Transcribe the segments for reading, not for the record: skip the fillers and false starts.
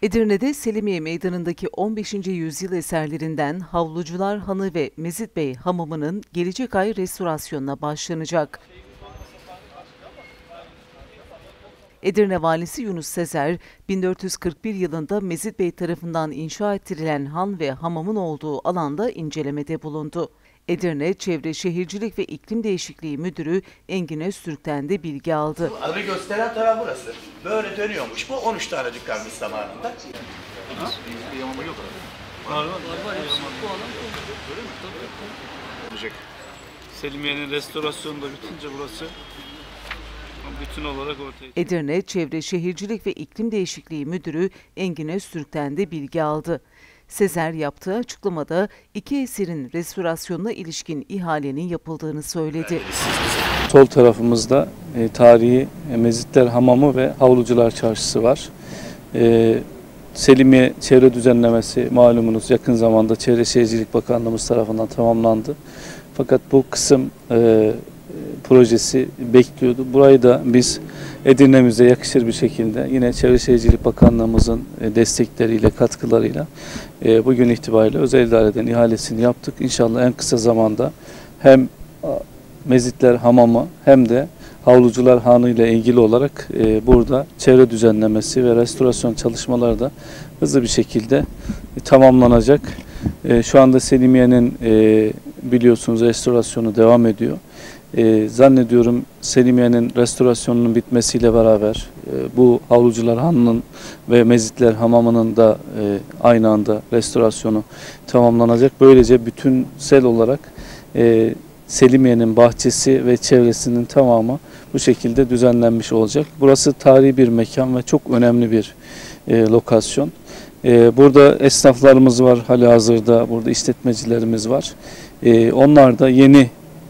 Edirne'de Selimiye Meydanı'ndaki 15. yüzyıl eserlerinden Havlucular Hanı ve Mezit Bey Hamamı'nın gelecek ay restorasyonuna başlanacak. Edirne Valisi Yunus Sezer, 1441 yılında Mezit Bey tarafından inşa ettirilen han ve hamamın olduğu alanda incelemede bulundu. Edirne Çevre Şehircilik ve İklim Değişikliği Müdürü Engin Öztürk'ten de bilgi aldı. Adı gösteren taraf burası. Böyle dönüyormuş bu 13 tane dükkanımız zamanında. Selimiye'nin restorasyonu da bitince burası bütün olarak ortaya. Edirne Çevre Şehircilik ve İklim Değişikliği Müdürü Engin Öztürk'ten de bilgi aldı. Sezer yaptığı açıklamada iki eserin restorasyonuna ilişkin ihalenin yapıldığını söyledi. Sol tarafımızda tarihi Mezitler Hamamı ve Havlucular Çarşısı var. Selimiye çevre düzenlemesi malumunuz yakın zamanda Çevre Şehircilik Bakanlığımız tarafından tamamlandı. Fakat bu kısım projesi bekliyordu. Burayı da biz Edirne'mize yakışır bir şekilde yine Çevre Şehircilik Bakanlığımızın destekleriyle, katkılarıyla bugün itibariyle özel idareden ihalesini yaptık. İnşallah en kısa zamanda hem Mezitler Hamamı hem de Havlucular Hanı ile ilgili olarak burada çevre düzenlemesi ve restorasyon çalışmaları da hızlı bir şekilde tamamlanacak. Şu anda Selimiye'nin biliyorsunuz restorasyonu devam ediyor. Zannediyorum Selimiye'nin restorasyonunun bitmesiyle beraber bu Havlucular Hanı'nın ve Mezitler Hamamı'nın da aynı anda restorasyonu tamamlanacak. Böylece bütünsel olarak Selimiye'nin bahçesi ve çevresinin tamamı bu şekilde düzenlenmiş olacak. Burası tarihi bir mekan ve çok önemli bir lokasyon. Burada esnaflarımız var halihazırda, burada işletmecilerimiz var. Onlar da yeni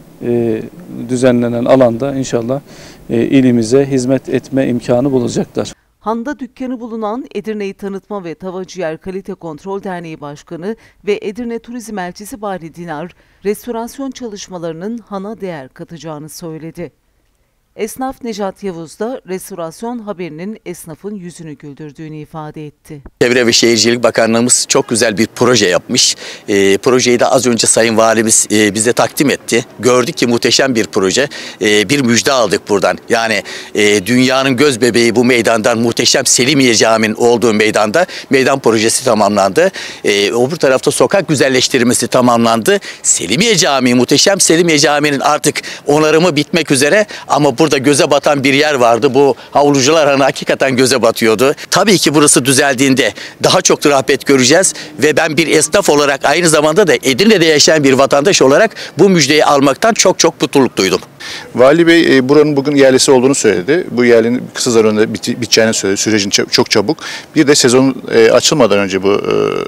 düzenlenen alanda inşallah ilimize hizmet etme imkanı bulacaklar. Han'da dükkanı bulunan Edirne'yi Tanıtma ve Tavacıyer Kalite Kontrol Derneği Başkanı ve Edirne Turizm Elçisi Bahri Dinar, restorasyon çalışmalarının Han'a değer katacağını söyledi. Esnaf Necat Yavuz da restorasyon haberinin esnafın yüzünü güldürdüğünü ifade etti. Çevre ve Şehircilik Bakanlığımız çok güzel bir proje yapmış. Projeyi de az önce Sayın Valimiz bize takdim etti. Gördük ki muhteşem bir proje. Bir müjde aldık buradan. Yani dünyanın göz bebeği bu meydandan, muhteşem Selimiye Camii'nin olduğu meydanda meydan projesi tamamlandı. Öbür tarafta sokak güzelleştirmesi tamamlandı. Selimiye Camii, muhteşem Selimiye Camii'nin artık onarımı bitmek üzere ama burada göze batan bir yer vardı. Bu Havlucular Hanı hakikaten göze batıyordu. Tabii ki burası düzeldiğinde daha çok rağbet göreceğiz ve ben bir esnaf olarak aynı zamanda da Edirne'de yaşayan bir vatandaş olarak bu müjdeyi almaktan çok mutluluk duydum. Vali Bey buranın bugün ihalesi olduğunu söyledi. Bu ihalenin kısa zamanda biteceğini söyledi. Sürecin çok çabuk. Bir de sezon açılmadan önce bu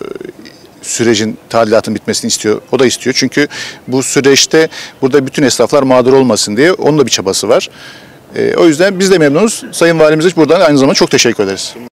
sürecin tadilatın bitmesini istiyor. O da istiyor. Çünkü bu süreçte burada bütün esnaflar mağdur olmasın diye onun da bir çabası var. O yüzden biz de memnunuz. Sayın Valimize buradan aynı zamanda çok teşekkür ederiz.